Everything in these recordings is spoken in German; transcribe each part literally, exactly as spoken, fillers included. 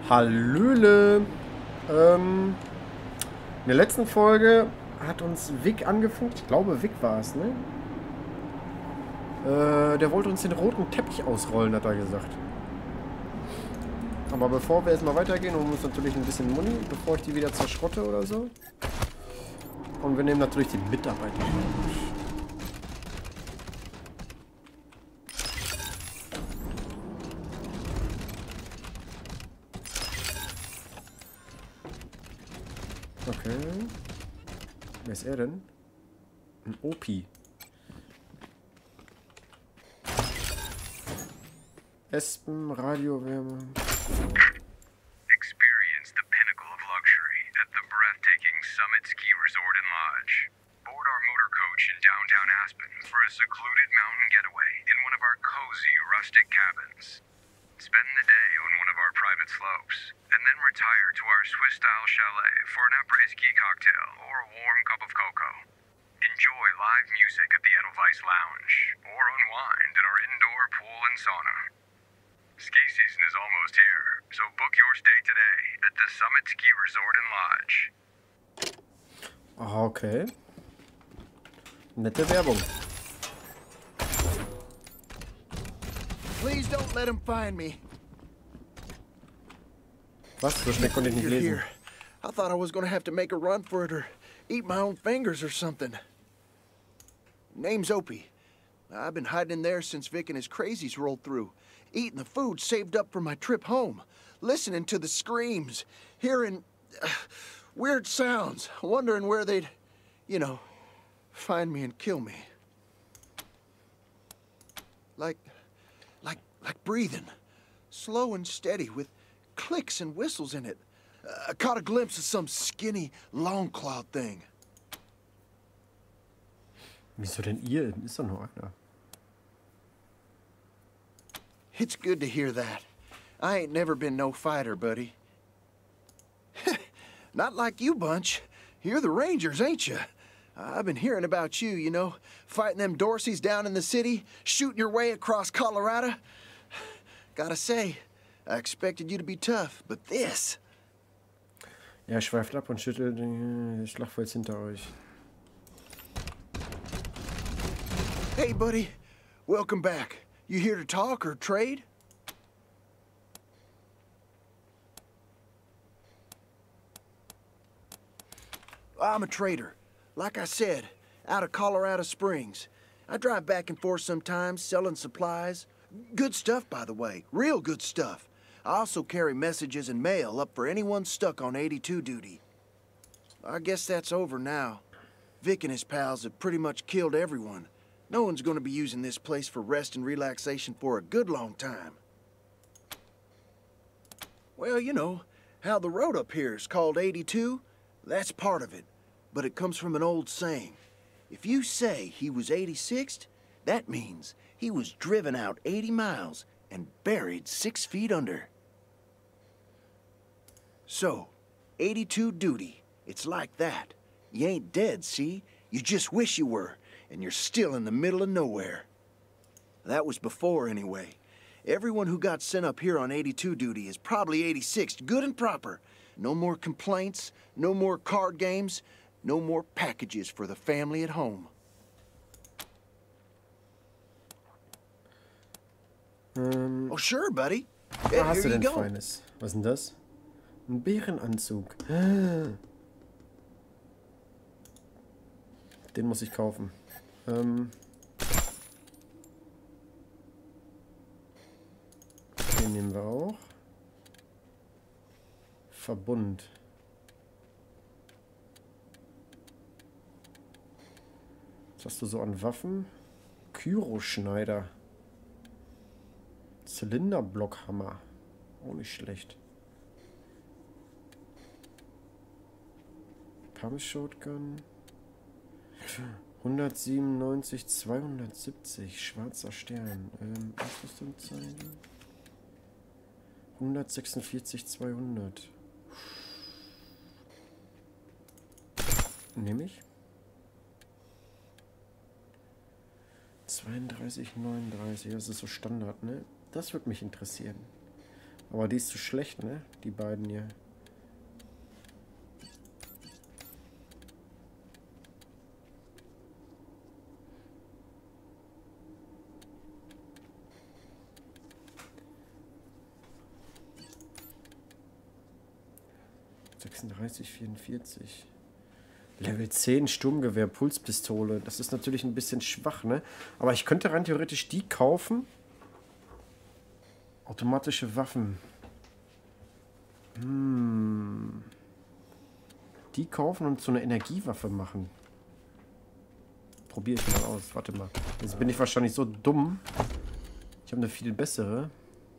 Hallöle. Ähm, in der letzten Folge hat uns Vic angefunkt. Ich glaube, Vic war es, ne? Äh, der wollte uns den roten Teppich ausrollen, hat er gesagt. Aber bevor wir erstmal weitergehen, holen wir uns natürlich ein bisschen Muni, bevor ich die wieder zerschrotte oder so. Und wir nehmen natürlich die Mitarbeiter. Okay. Wer ist er denn? Ein O P. Espen, Radiowärme. Experience the pinnacle of luxury at the breathtaking Summit Ski Resort and Lodge. Board our motor coach in downtown Aspen for a secluded mountain getaway in one of our cozy rustic cabins. Spend the day on one of our private slopes, and then retire to our Swiss-style chalet for an après-ski cocktail or a warm cup of cocoa. Enjoy live music at the Edelweiss Lounge, or unwind in our indoor pool and sauna. Ski season is almost here, so book your stay today at the Summit Ski Resort and Lodge. Ah, okay. Nette Werbung. Please don't let him find me. Was? So schnell konnte ich nicht You're lesen. here. I thought I was gonna have to make a run for it or eat my own fingers or something. Name's Opie. I've been hiding in there since Vic and his crazies rolled through, eating the food saved up for my trip home, listening to the screams, hearing uh, weird sounds, wondering where they'd, you know, find me and kill me. Like, like, like breathing, slow and steady with clicks and whistles in it. Uh, I caught a glimpse of some skinny, long-clawed thing. Wieso denn ihr? Ist doch nur einer. It's good to hear that. I ain't never been no fighter, buddy. Not like you bunch. You're the Rangers, ain't you? I've been hearing about you, you know, fighting them Dorseys down in the city, shooting your way across Colorado. Gotta say, I expected you to be tough, but this... Er schweift ab und schüttelt den Schlachtfeld hinter euch. Hey, buddy. Welcome back. You here to talk or trade? I'm a trader. Like I said, out of Colorado Springs. I drive back and forth sometimes, selling supplies. Good stuff, by the way. Real good stuff. I also carry messages and mail up for anyone stuck on eighty-two duty. I guess that's over now. Vic and his pals have pretty much killed everyone. No one's gonna be using this place for rest and relaxation for a good long time. Well, you know, how the road up here is called eighty-two, that's part of it. But it comes from an old saying. If you say he was eighty-sixth, that means he was driven out eighty miles and buried six feet under. So, eighty-two duty, it's like that. You ain't dead, see? You just wish you were. And you're still in the middle of nowhere. That was before, anyway. Everyone who got sent up here on eighty-two duty is probably eighty-sixth, good and proper. No more complaints, no more card games, no more packages for the family at home. Ähm, Oh, sure, buddy. was Yeah, hast du here you denn go. Feines? Was ist denn das? Ein Bärenanzug. Den muss ich kaufen. Ähm, den nehmen wir auch. Verbund. Was hast du so an Waffen? Kyroschneider. Zylinderblockhammer. Auch nicht schlecht. Pump Shotgun. hundertsiebenundneunzig, zweihundertsiebzig. Schwarzer Stern. Ähm, Ausrüstung zeigen. hundertsechsundvierzig, zweihundert. Nehme ich. zweiunddreißig, neununddreißig. Das ist so Standard, ne? Das würde mich interessieren. Aber die ist zu schlecht, ne? Die beiden hier. sechsunddreißig, vierundvierzig. Level zehn Sturmgewehr, Pulspistole. Das ist natürlich ein bisschen schwach, ne? Aber ich könnte rein theoretisch die kaufen. Automatische Waffen. Hm. Die kaufen und so eine Energiewaffe machen. Probiere ich mal aus. Warte mal. Jetzt bin ich wahrscheinlich so dumm. Ich habe eine viel bessere.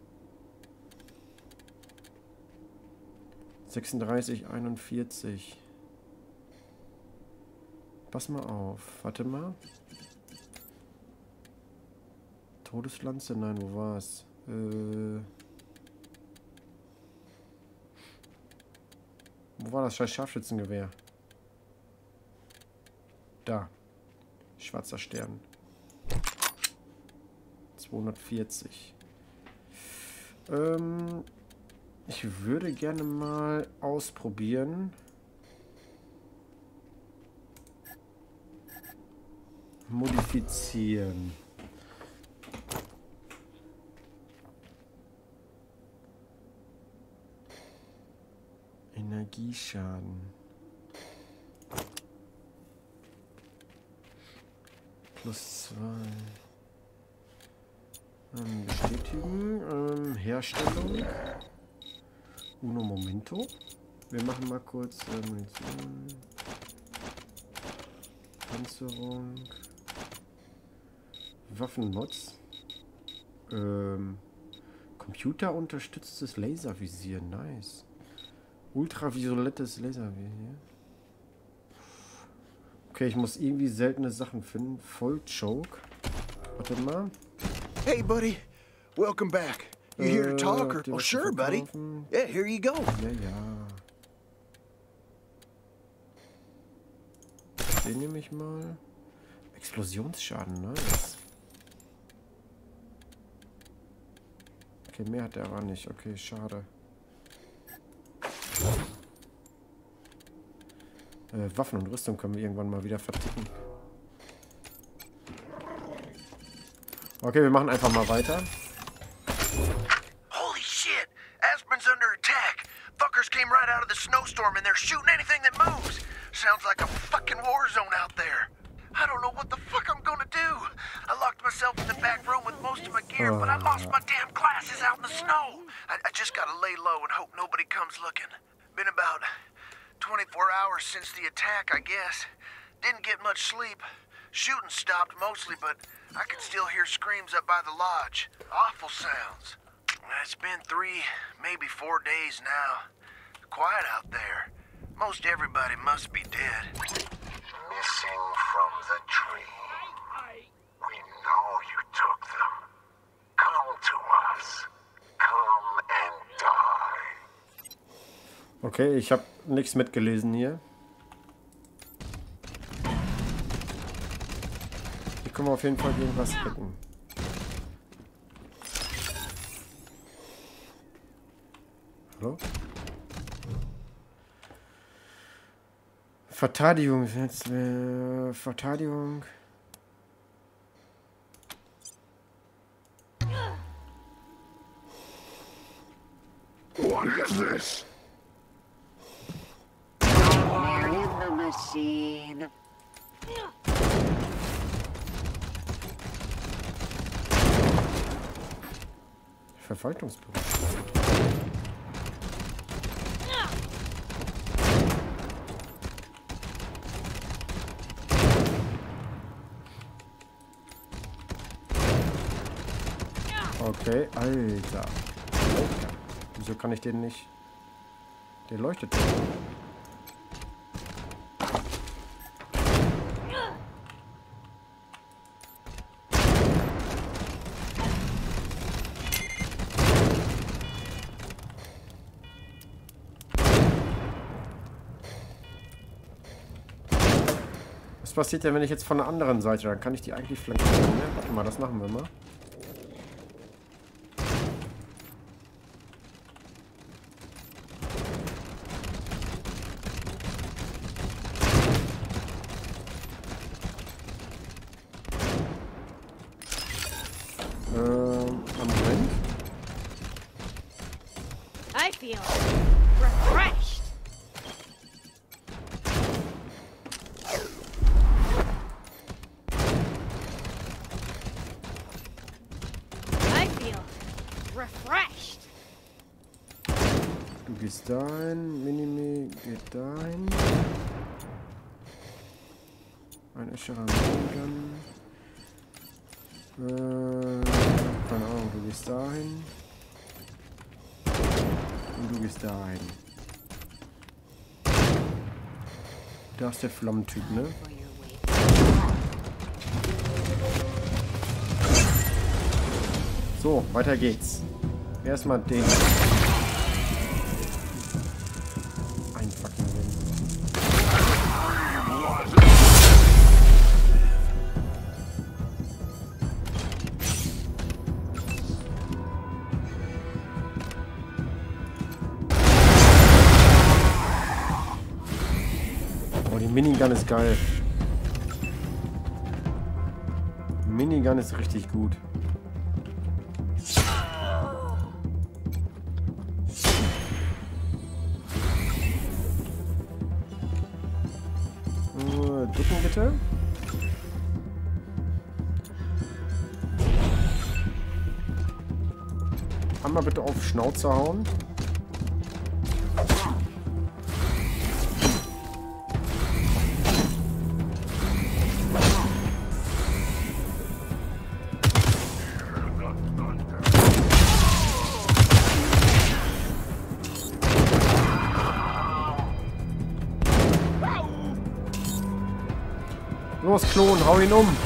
sechsunddreißig, einundvierzig. Pass mal auf. Warte mal. Todeslanze? Nein, wo war's? Äh... Wo war das scheiß Scharfschützengewehr? Da. Schwarzer Stern. zweihundertvierzig. Ähm... Ich würde gerne mal ausprobieren. Modifizieren. Energieschaden. Plus zwei. Ähm, bestätigen. Ähm, Herstellung. Uno Momento. Wir machen mal kurz äh, Munition. Panzerung. Waffenmods. Ähm, computerunterstütztes Laservisier. Nice. Ultraviolettes Laservisier. Okay, ich muss irgendwie seltene Sachen finden. Voll Choke. Warte mal. Hey, buddy. Welcome back. You here to talk? Or, well, sure, buddy. Yeah, here you go. Ja, ja. Den nehme ich mal. Explosionsschaden, nice. Okay, mehr hat er aber nicht. Okay, schade. Äh, Waffen und Rüstung können wir irgendwann mal wieder verticken. Okay, wir machen einfach mal weiter. Holy shit! Aspen's under attack. Fuckers came right out of the snowstorm and they're shooting anything that moves. Sounds like a fucking war zone out there. I don't know what the fuck I'm gonna do. I locked myself in the back room with most of my gear, but I lost my damn glasses out in the snow. I, I just gotta lay low and hope nobody comes looking. Been about twenty-four hours since the attack, I guess. Didn't get much sleep. Shooting stopped mostly, but I can still hear screams up by the lodge. Awful sounds. It's been three, maybe four days now. Quiet out there. Most everybody must be dead. Missing from the tree. We know you took them. Come to us. Come and die. Okay, ich habe nichts mitgelesen hier. Hier können wir auf jeden Fall irgendwas finden. Hallo? Verteidigung. Jetzt, äh, Verteidigung. What is this? In the machine. Verwaltungsbüro. Okay, Alter. Alter. Wieso kann ich den nicht... Der leuchtet doch. Was passiert denn, wenn ich jetzt von der anderen Seite... Dann kann ich die eigentlich flankieren, ne? Warte mal, das machen wir mal. feel refreshed. I feel refreshed. Du gehst dahin, Minimi geht dahin. Ein Escherer Minigun. Äh, keine Ahnung, du gehst dahin. Und du gehst dahin. Da ist der Flammentyp, ne? So, weiter geht's. Erstmal den. Ein fucking Ding. Oh, die Minigun ist geil. Die Minigun ist richtig gut. Ducken bitte. Einmal bitte auf Schnauze hauen. Los, Klon, hau ihn um!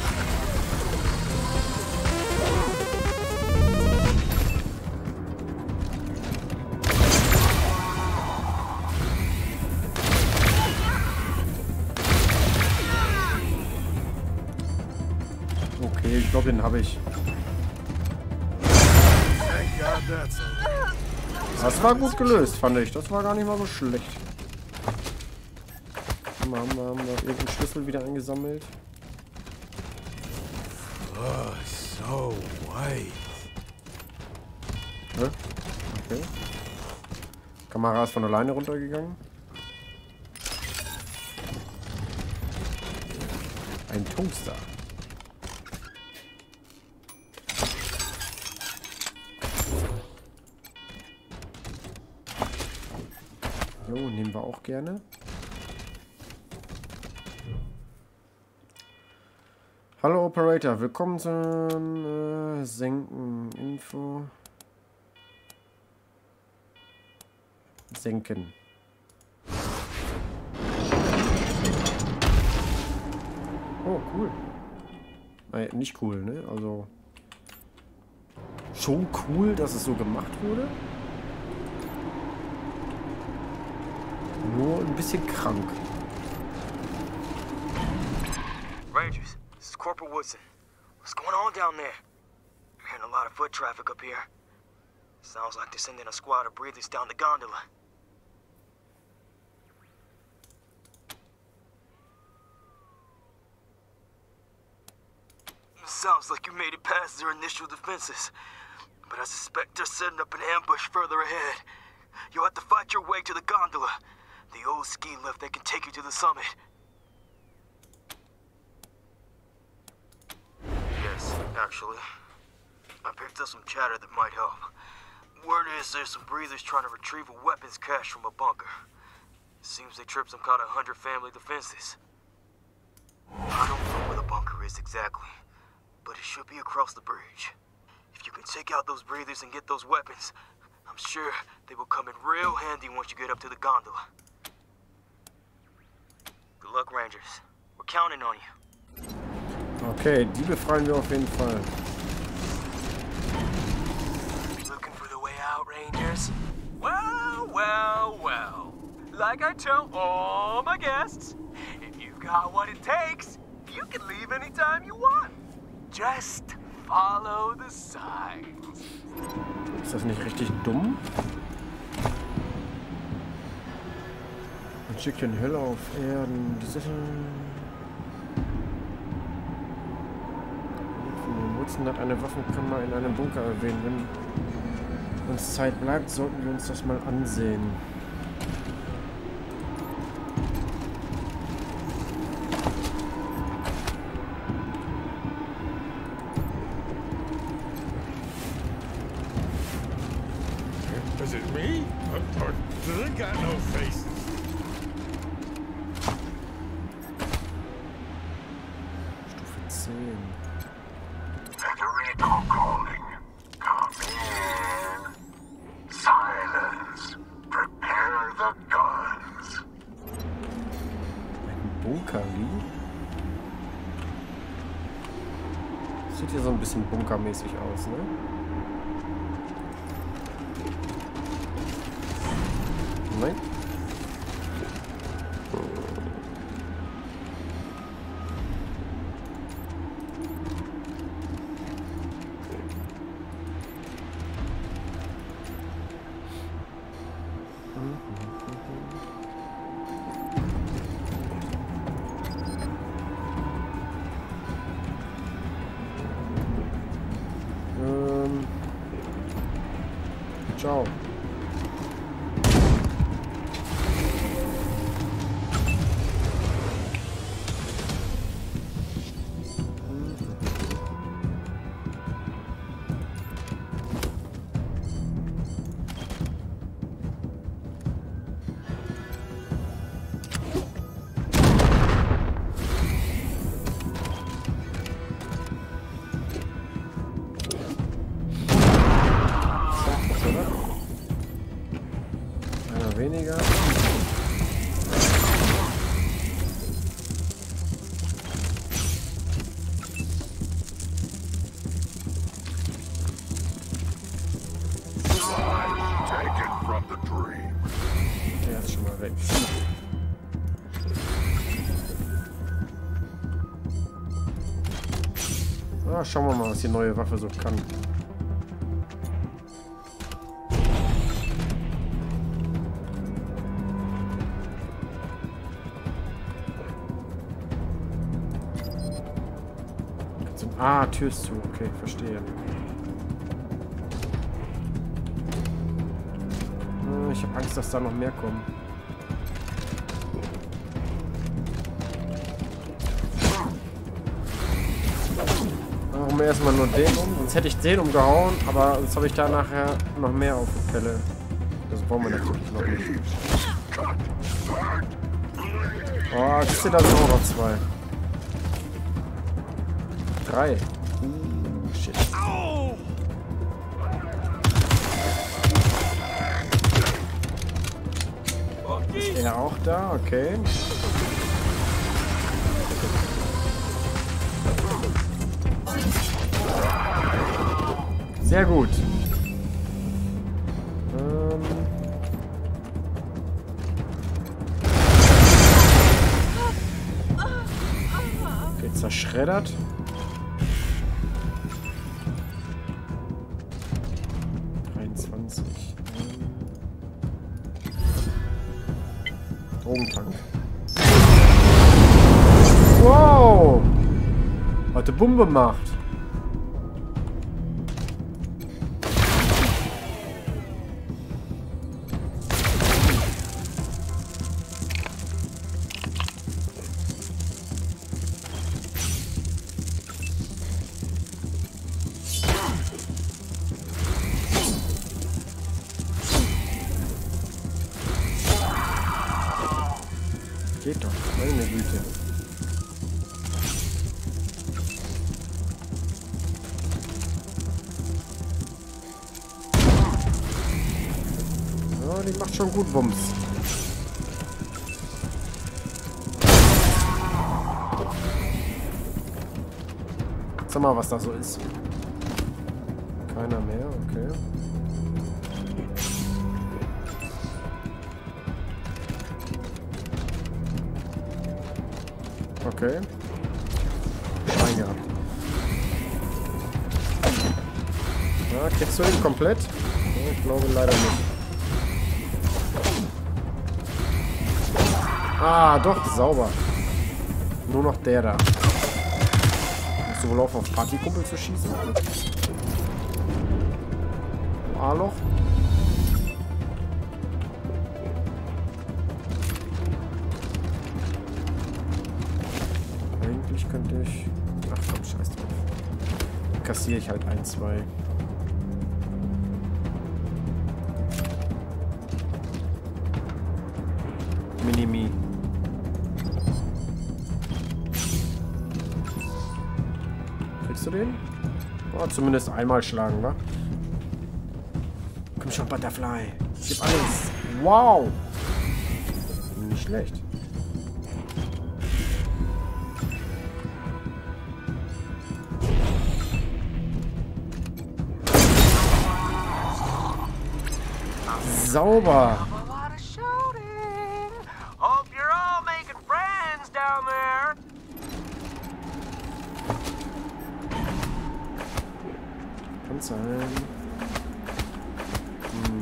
Okay, ich glaube, den habe ich. Das war gut gelöst, fand ich. Das war gar nicht mal so schlecht. Haben wir, haben wir, haben wir irgendeinen Schlüssel wieder eingesammelt? Oh, so white. Hä? Okay. Kamera ist von alleine runtergegangen. Ein Toaster. Jo, nehmen wir auch gerne. Hallo Operator, willkommen zum äh, Senken. Info. Senken. Oh, cool. Nein, nicht cool, ne? Also. Schon cool, dass es so gemacht wurde. Nur ein bisschen krank. Rangers, this is Corporal Woodson. What's going on down there? I'm hearing a lot of foot traffic up here. Sounds like they're sending a squad of breathers down the gondola. Sounds like you made it past their initial defenses. But I suspect they're setting up an ambush further ahead. You'll have to fight your way to the gondola. The old ski lift that can take you to the summit. Yes, actually. I picked up some chatter that might help. Word is there's some breathers trying to retrieve a weapons cache from a bunker. Seems they tripped some kind of hundred family defenses. I don't know where the bunker is exactly, but it should be across the bridge. If you can take out those breathers and get those weapons, I'm sure they will come in real handy once you get up to the gondola. Good luck, Rangers. We're counting on you. Okay, die befreien wir auf jeden Fall. Looking for the way out, Rangers? Well, well, well. Like I tell all my guests, if you've got what it takes, you can leave anytime you want. Just follow the signs. Ist das nicht richtig dumm? Man schickt den Hölle auf Erden. Das ist Woodson hat eine Waffenkammer in einem Bunker erwähnt. Wenn uns Zeit bleibt, sollten wir uns das mal ansehen. Is it me? Or, or do they got no faces? Stufe zehn. Federico calling. Come in. Silence. Prepare the guns. Ein Bunker, wie? Sieht hier so ein bisschen bunkermäßig aus, ne? Nein. Ähm. Ciao. Weniger. Taken from the dream. Der ist schon mal weg. Ah, schauen wir mal, was die neue Waffe so kann. Ah, Tür ist zu. Okay, verstehe. Hm, ich habe Angst, dass da noch mehr kommen. Machen wir erstmal nur den um. Sonst hätte ich den umgehauen, aber jetzt habe ich da nachher noch mehr auf der Pelle. Das brauchen wir natürlich noch nicht. Oh, siehst du, da sind auch noch zwei. Drei. Uh, shit. Ist er auch da? Okay. Sehr gut. Ähm. Okay, zerschreddert. dreiundzwanzig. Drogentank. Wow! Hat eine Bombe gemacht. Geht doch, meine Güte. Ja, die macht schon gut Wumms. Sag mal, was da so ist. Keiner mehr, okay. Okay. Schwein gehabt. Ja, kriegst du ihn komplett? Ja, ich glaube leider nicht. Ah, doch, sauber. Nur noch der da. Musst du wohl auf, auf Partykumpel zu schießen? A-Loch. Eigentlich könnte ich... Ach komm, scheiß drauf. Kassiere ich halt ein, zwei. Minimi. Kriegst du den? Oh, zumindest einmal schlagen, wa? Komm schon, Butterfly. Gib alles. Wow. Nicht schlecht. Sauber. Kann sein. Hm.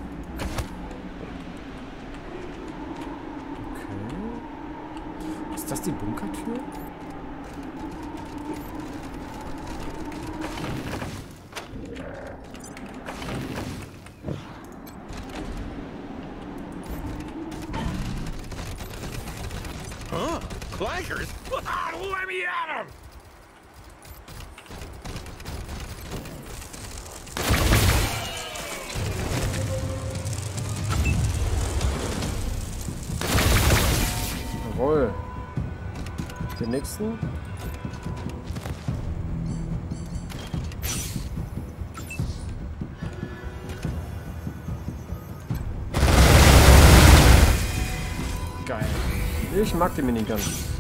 Okay. Ist das die Bunkertür? Huh? Clankers? Let me at him! Jawohl. Den nächsten. Geil. Ich mag die Minigun.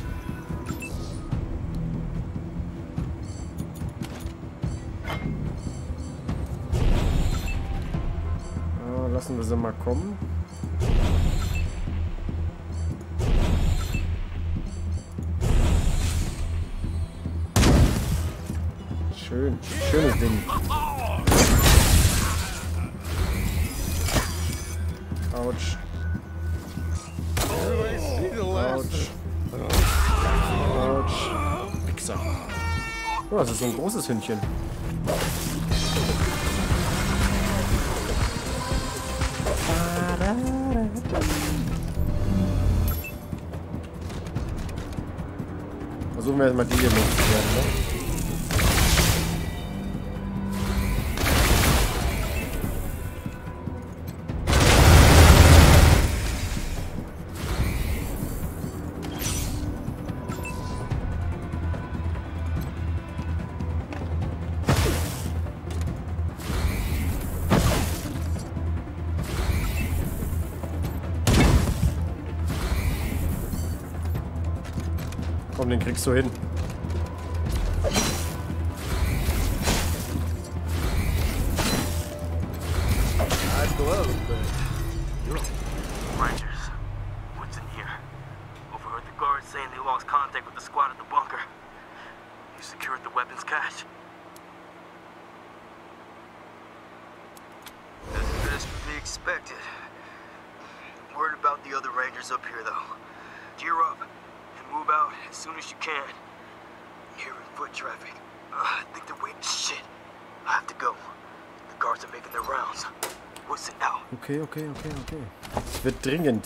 Ja, lassen wir sie mal kommen. Schön. Schönes Ding. Autsch. Autsch. Autsch. Wichser. Oh, das ist so ein großes Hündchen. Versuchen wir erstmal die hier loszuwerden, ne? Komm, den kriegst du hin. Rangers, what's in here? Overheard the guards saying they lost contact with the squad at the bunker. You secured the weapons cache? As to be expected. Worried about the other Rangers up here, though. Gear up and move out as soon as you can. Hearing foot traffic. Uh, I think they're waiting. Shit. I have to go. The guards are making their rounds. What's it now? Okay, okay, okay, okay. Es wird dringend.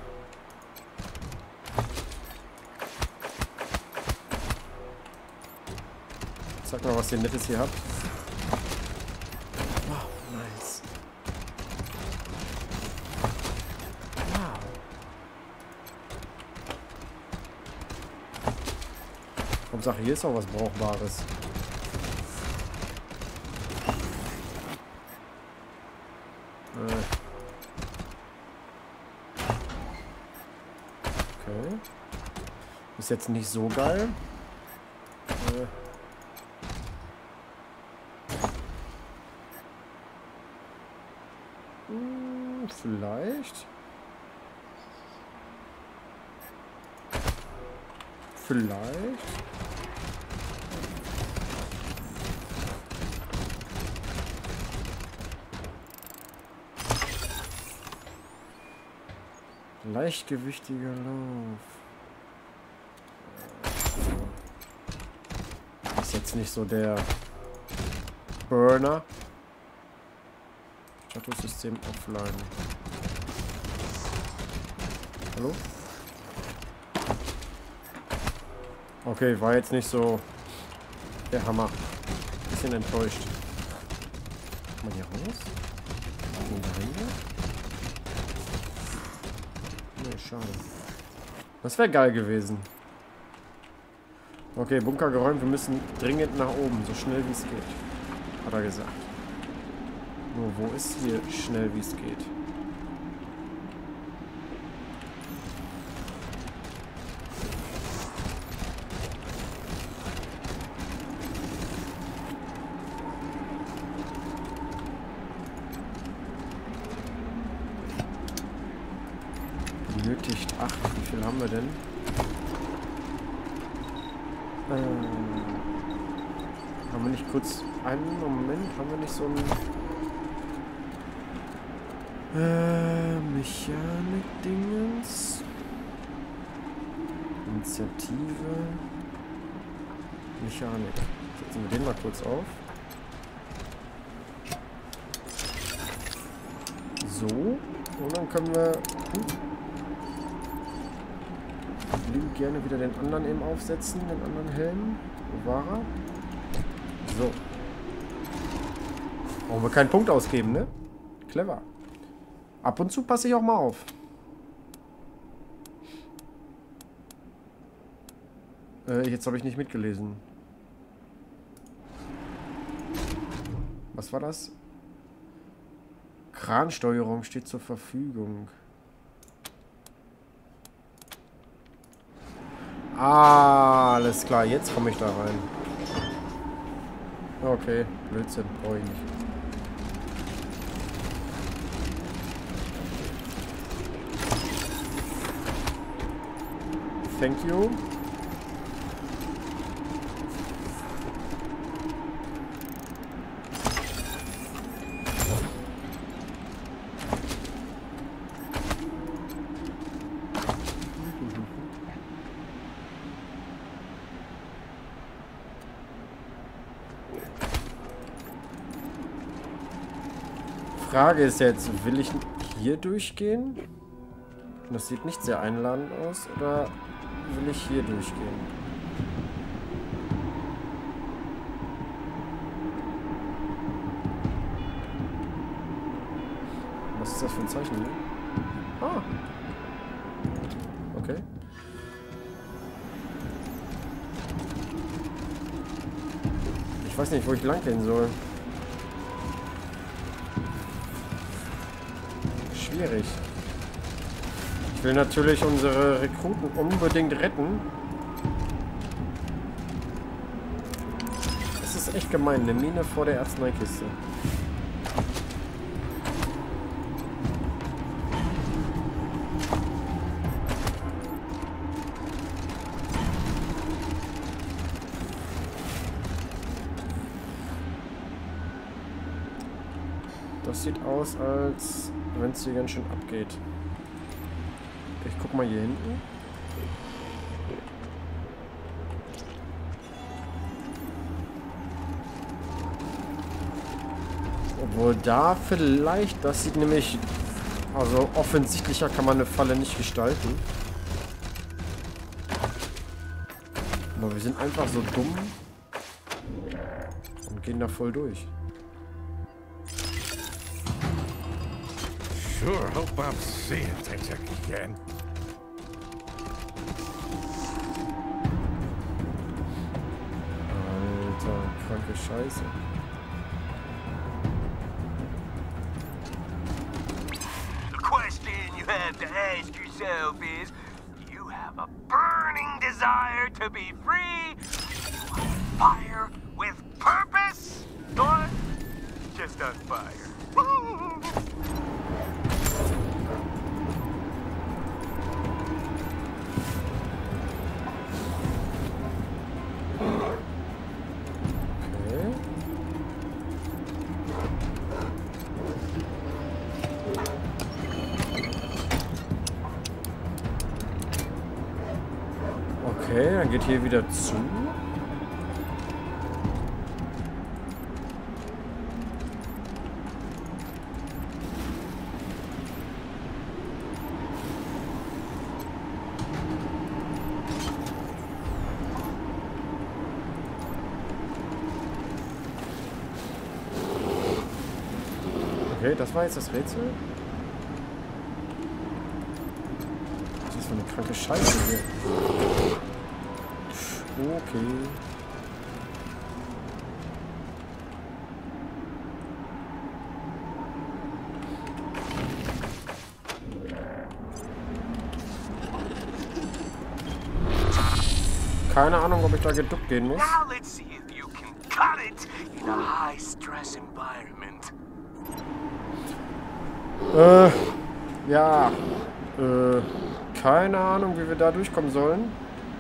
Sag mal, was ihr Nettes hier habt. Wow, nice. Wow. Hauptsache, hier ist auch was Brauchbares. Okay. Ist jetzt nicht so geil. Äh. Hm, vielleicht. Vielleicht. Leichtgewichtiger Lauf. Ist jetzt nicht so der Burner. Statussystem offline. Hallo? Okay, war jetzt nicht so der Hammer. Bisschen enttäuscht. Kann man hier raus? Kann man da rein? Nee, schade. Das wäre geil gewesen. Okay, Bunker geräumt. Wir müssen dringend nach oben, so schnell wie es geht. Hat er gesagt. Nur wo ist hier schnell wie es geht? Benötigt acht. Wie viel haben wir denn? Ähm, haben wir nicht kurz einen Moment? Haben wir nicht so ein äh, Mechanik-Dingens? Initiative. Mechanik. Setzen wir den mal kurz auf. So. Und dann können wir lieb gerne wieder den anderen eben aufsetzen, den anderen Helm. Wo war er? So. Brauchen wir keinen Punkt ausgeben, ne? Clever. Ab und zu passe ich auch mal auf. Äh, jetzt habe ich nicht mitgelesen. Was war das? Kransteuerung steht zur Verfügung. Ah, alles klar, jetzt komme ich da rein. Okay, Blödsinn, brauche ich nicht. Thank you. Frage ist jetzt, will ich hier durchgehen? Das sieht nicht sehr einladend aus. Oder will ich hier durchgehen? Was ist das für ein Zeichen hier? Ah. Okay. Ich weiß nicht, wo ich lang gehen soll. Schwierig. Ich will natürlich unsere Rekruten unbedingt retten. Das ist echt gemein, eine Mine vor der Arzneikiste. Das sieht aus, als wenn es hier ganz schön abgeht. Ich guck mal hier hinten. Obwohl da vielleicht, das sieht nämlich, also offensichtlicher kann man eine Falle nicht gestalten. Aber wir sind einfach so dumm und gehen da voll durch. Sure hope I'm seeing things again. Alter, kranke Scheiße. The question you have to ask yourself is, do you have a burning desire to be free? Do you want fire with purpose? Or just on fire? Okay, dann geht hier wieder zu. Okay, das war jetzt das Rätsel. Was ist das für eine kranke Scheiße hier? Okay. Keine Ahnung, ob ich da geduckt gehen muss. Now let's see if you can cut it in a high-stress environment. Äh, ja. Äh, keine Ahnung, wie wir da durchkommen sollen.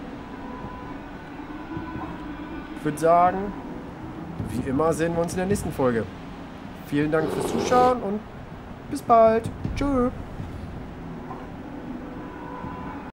Ich würde sagen, wie immer sehen wir uns in der nächsten Folge. Vielen Dank fürs Zuschauen und bis bald. Tschüss.